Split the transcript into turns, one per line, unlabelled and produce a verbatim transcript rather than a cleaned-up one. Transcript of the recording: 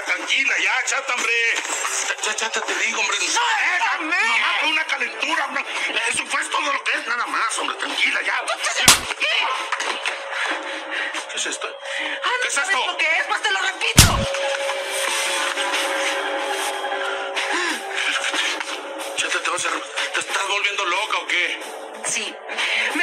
tranquila, ya, chata, hombre. Ya, chata, te digo, hombre.
¡Suéltame!
Nomás fue una calentura, hombre. Eso fue todo lo que es, nada más, hombre, tranquila, ya.
¿Qué?
¿Qué es esto?
Ah, ¿no
¿Qué es
sabes
esto?
lo que es? Pues te lo repito.
Chata, ¿te vas a... ¿Te estás volviendo loca o qué?
Sí, me